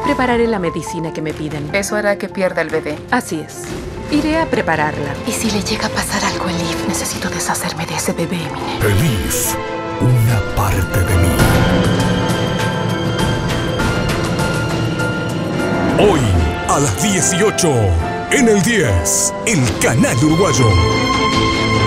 Prepararé la medicina que me piden. Eso hará que pierda el bebé. Así es. Iré a prepararla. Y si le llega a pasar algo a Elif, necesito deshacerme de ese bebé, Emine. Elif, una parte de mí. Hoy, a las 18, en el 10, el canal uruguayo.